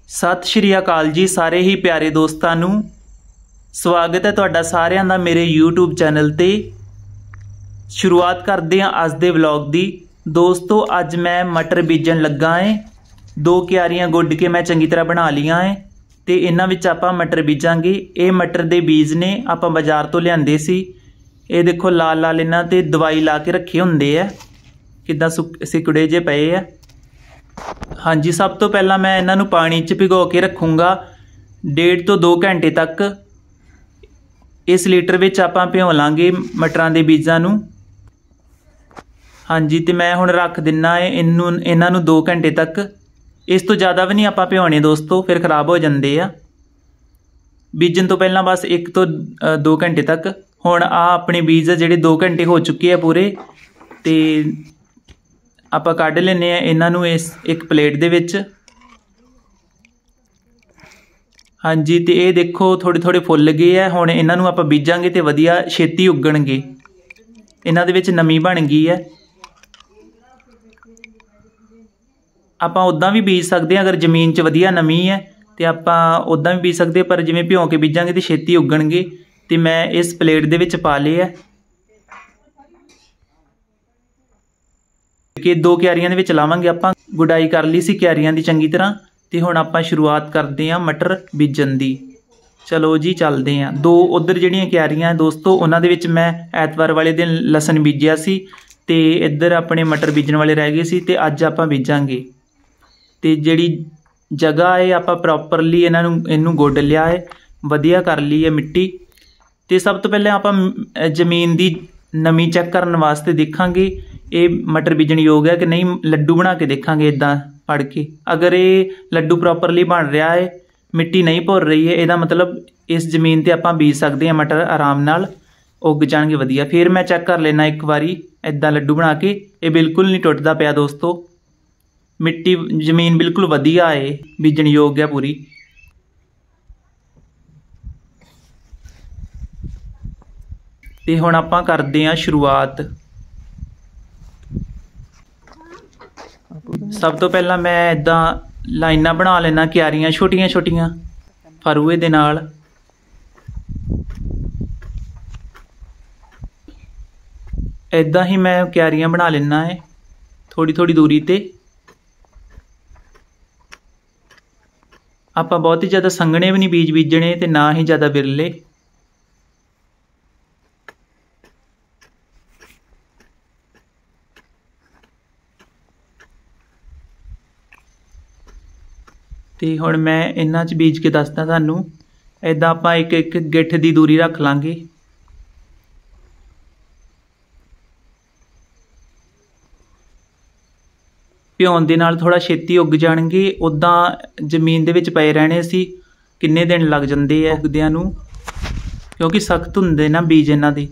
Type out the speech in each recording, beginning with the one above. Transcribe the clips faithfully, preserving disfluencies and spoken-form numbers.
सत श्री अकाल जी सारे ही प्यारे दोस्तां नूं स्वागत है तुहाडा सारिआं दा मेरे यूट्यूब चैनल ते। शुरुआत करदे हां अज दे व्लॉग दी। दोस्तों अज मैं मटर बीजन लगा है। दो क्यारियां गुड्ड के मैं चंगी तरह बना लियां है ते इन्हां विच आपां मटर बीजांगे। ये मटर दे बीज ने आपां बाजार तो लिआंदे सी। ये देखो लाल लाल इन्हां ते दवाई ला के रखे हुंदे आ, किद्दां सिकुड़े जे पए आ। हाँ जी, सब तो पहला मैं इन्हां नूं पानी च भिगो के रखूँगा डेढ़ तो दो घंटे तक। इस लीटर विच आपां भिओ लांगे मटरां दे बीजां नूं। हाँ जी, तो मैं हुण रख दिना है इनू इन्हां नूं दो घंटे तक। इस तो ज़्यादा भी नहीं आपां भिओने दोस्तों, फिर खराब हो जांदे आ। बीजन तो पहला बस एक तो दो घंटे तक। हुण आ अपने बीज जिहड़े दो घंटे हो चुके हैं पूरे, तो आपां कढ लैने आ इन्हां नूं इस एक प्लेट दे विच। हाँ जी, तो ये देखो थोड़े थोड़े फुल गए है। हुण इन्हां नूं आपां बीजांगे तो वधिया छेती उगणगे। इन्हां दे विच नमी बन गई है। आपां उदां भी बीज सकते हैं, अगर जमीन च वधिया नमी है तो आपां उदां भी बीज सकते, पर जिवें भिओं के बीजांगे तो छेती उगणगे। तो मैं इस प्लेट दे विच पा लिया कि दो क्यारियां दे विच लावांगे आपां। गुडाई कर ली सी क्यारियां दी चंगी तरह, तो हुण आपां शुरुआत करते हैं मटर बीजन दी। चलो जी चलते हैं। दो उधर जिहड़ियां क्यारियां दोस्तों उन्हां दे विच मैं ऐतवार वाले दिन लसन बीजिया सी, ते इधर अपने मटर बीजन वाले रह गए सी, ते अज आपां बीजांगे। ते जिहड़ी जगह है आपां प्रॉपरली इन्हां नूं इहनूं गोड लिया है, वधिया कर ली है मिट्टी। तो सब तो पहले आपां जमीन की नमी चैक करने वास्ते देखांगे ये मटर बीजण योग है कि नहीं। लड्डू बना के देखांगे इदां पड़ के। अगर ये लड्डू प्रॉपरली बन रहा है, मिट्टी नहीं भुर रही है, इहदा मतलब इस जमीन ते आपां बीज सकते हैं मटर, आराम नाल उग जाणगे वधिया। फिर मैं चैक कर लेना एक बारी इदां लड्डू बना के। ये बिल्कुल नहीं टुटदा पिया दोस्तों, मिट्टी जमीन बिल्कुल वधिया है, बीजण योग है पूरी। ते हुण आपां करदे हां शुरुआत। सब तो पहला मैं इदां लाइनां बना लेना क्यारियां छोटियां छोटियां फरूए दे नाल। इदां ही मैं क्यारियां बना लेना है थोड़ी थोड़ी दूरी ते। आपां बहुत ही ज़्यादा संघने भी नहीं बीज बीजने ते ना ही ज़्यादा विरले। तो हुण मैं इन्हां च बीज के दसदा तुहानूं। इदां आपां एक एक गिट्ठ की दूरी रख लांगे। भिओण दे नाल थोड़ा छेती उग जाणगे। उदां जमीन दे विच पए रहने सी किन्ने दिन लग जांदे आ उगदिआं नूं, क्योंकि सख्त हुंदे ना बीज इन्हां दे।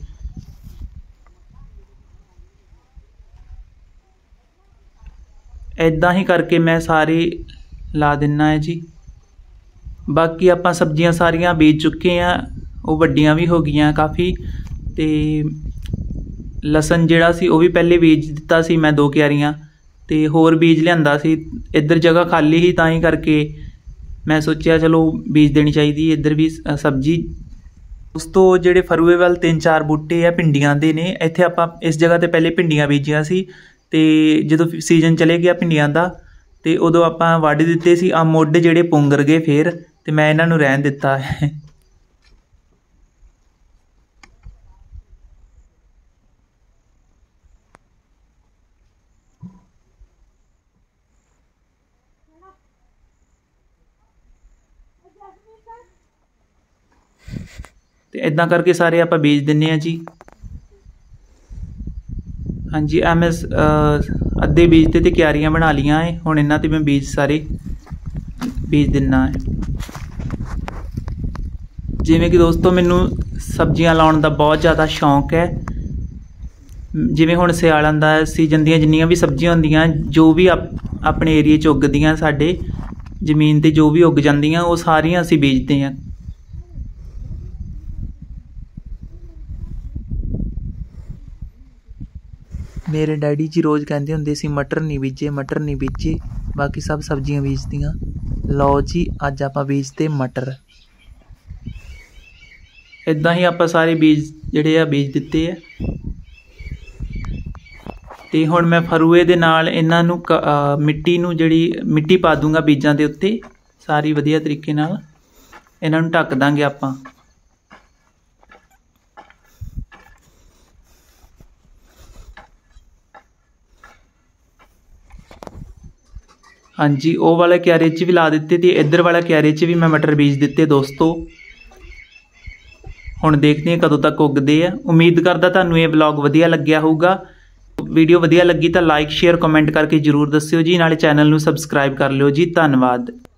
इदां ही करके मैं सारे ला देना है जी। बाकी आपां सब्जियां सारियां बीज चुके हैं, वो वड्डियां भी हो गई काफ़ी। तो लसन जिहड़ा सी वो भी पहले बीज दिता सी मैं दो क्यारियां, तो होर बीज लिआंदा सी। इधर जगह खाली ही तां ही करके मैं सोचा चलो बीज देनी चाहिए इधर भी सब्जी। दोस्तों जिहड़े फरूए वाल तीन चार बूटे है भिंडियां दे ने, इत्थे आपां इस जगह ते पहले भिंडियां बीजियां सी। ते जदों सीजन चले गया भिंडियां दा, तो उदों आपां वढ दिते सी। आ मुੱਢ जिहड़े पुंगर गए फिर, तो मैं इन्हां नूं रहन दिता है। तो इदां करके सारे आपां बीज दिन्ने आ जी। हाँ जी, आ मैं अद्धे बीज ते ते क्यारियां बना लियां है। हुण इन्हां ते मैं बीज सारे बीज दिना है। जिवें कि दोस्तों मैनू सब्जियां लाउण दा बहुत ज़्यादा शौक है। जिवें हुण सियालां दा सीजन दियां जिन्नियां भी सब्जियां हुंदियां, जो भी अप अपने एरिए च उगदियां साडे जमीन ते जो भी उग जांदियां, वो सारियां असीं बीजदे हां। मेरे डैडी जी रोज़ कहते होंदे सी मटर नहीं बीजे, मटर नहीं बीजे। बाकी सब सब्जियां बीजदियां। लो जी अज आप बीजते मटर। इदां ही आप सारे बीज जिहड़े आ बीज दिते है ते हुण मैं फरूए दे नाल इन्हां नूं मिट्टी नूं जिहड़ी मिट्टी पा दूंगा बीजां दे उत्ते सारी वधिया तरीके नाल इन्हां नूं ढक दांगे आपां। हाँ जी वो वाले क्यारे च भी ला दिते ते इधर वाले क्यारे च भी मैं मटर बीज दिते दोस्तों। हुण देखते हैं कदों तक उगदे आ। उम्मीद करदा तुहानूं ये व्लॉग वधिया लग्गिया होऊगा। वीडियो वधिया लगी तो लाइक शेयर कमेंट करके जरूर दस्सिओ जी, नाले चैनल नूं सबसक्राइब कर लिओ जी। धन्नवाद।